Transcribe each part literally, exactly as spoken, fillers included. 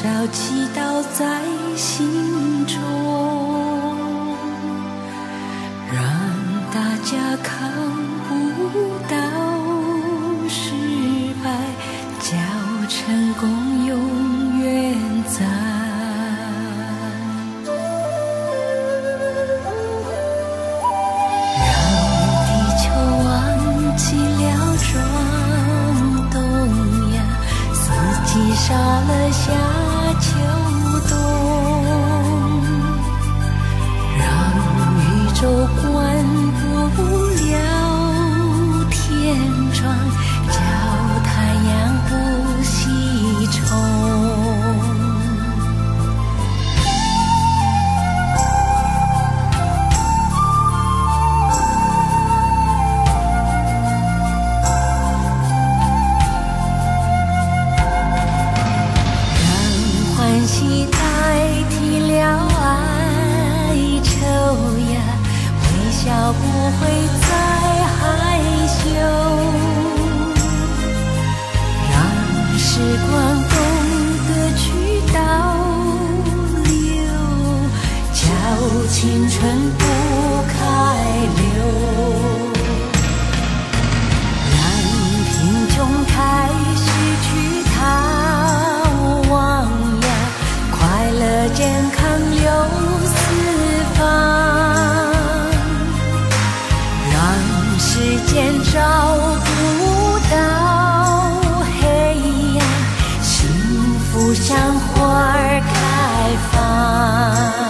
少祈祷在心中，让大家看不到失败，叫成功永远在。让地球忘记了转动呀，四季少了夏秋冬，让宇宙管不了天窗，叫太阳不西冲。欢喜代替了哀愁呀，微笑不会再害羞，让时光懂得去倒流，叫青春不开溜，让贫穷开始去逃亡，快乐健康流四方，让时间找不到黑暗，幸福像花儿开放。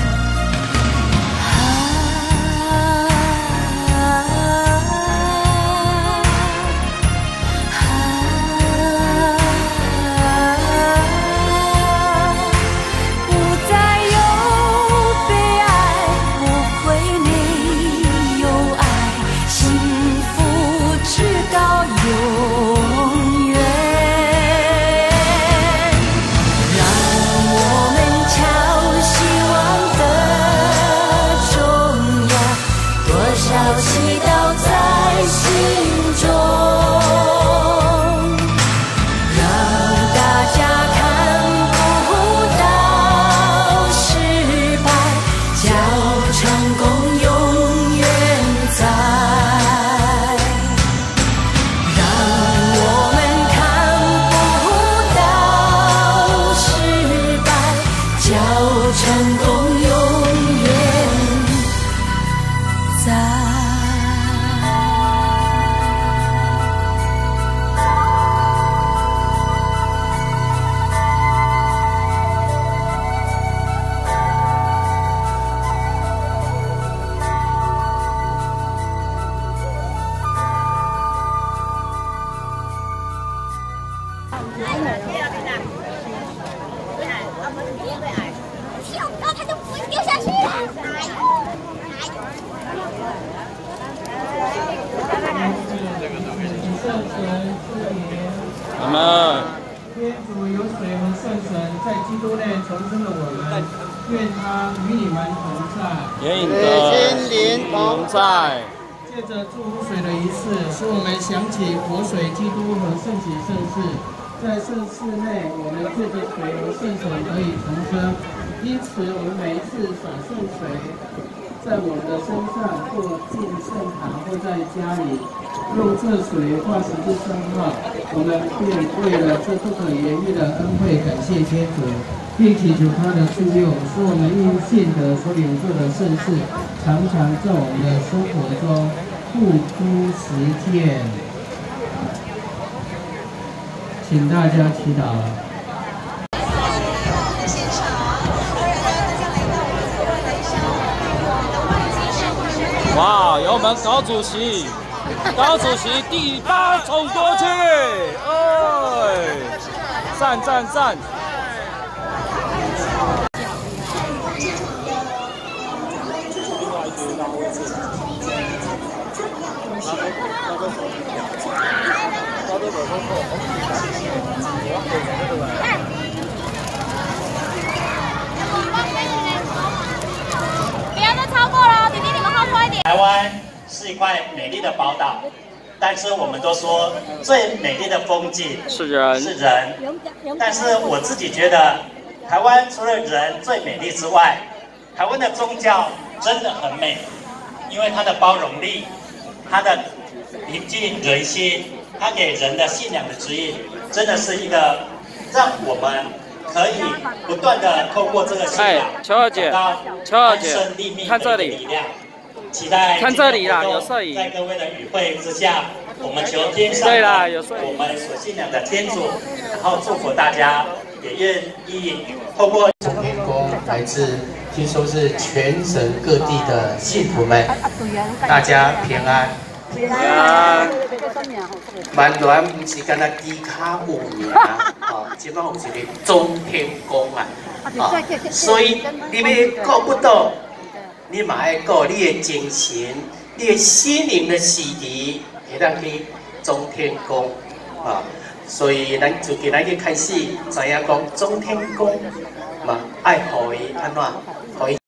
我们天主有水和圣神在基督内重生了我们，愿他与你们同在， 也与你的心灵同在。 借着祝福水的仪式，使我们想起活水基督和圣洗圣事。在圣事内，我们借着水和圣神得以重生。因此，我们每一次洒圣水在我们的身上，或进圣堂，或在家里，用这水画十字圣号，我们便为了这不可言喻的恩惠感谢天主，并祈求他的助佑，使我们因信德所领受的圣事，常常在我们的生活中付诸实践。请大家祈祷。 哇，由我们高主席，高主席第八冲过去，哎，赞赞赞！ 不要再超过了，弟弟你们后拖一点。 台湾是一块美丽的宝岛， 但是我们都说最美丽的风景是人， 是人。但是我自己觉得，台湾除了人最美丽之外，台湾的宗教真的很美，因为它的包容力，它的临近人心，它给人的信仰的指引，真的是一个让我们可以不断的透过这个信仰， 哎，乔小姐，乔小姐，看这里。 期待看这里啦，有摄影。 在各位的与会之下，我们求天上对啦，有摄影。 我们所信仰的天主，然后祝福大家，也愿意透过员工来自，听说是全省各地的信徒们，大家平安。 平安。 万峦不是干那低卡有名哦，即摆有一个中天宫啊，哦，所以你要顾不到。 你嘛爱顾你的精神，你的心灵的洗涤，会当去中天宫啊。所以咱就今仔日开始知影讲中天宫嘛，爱互伊安怎，互伊。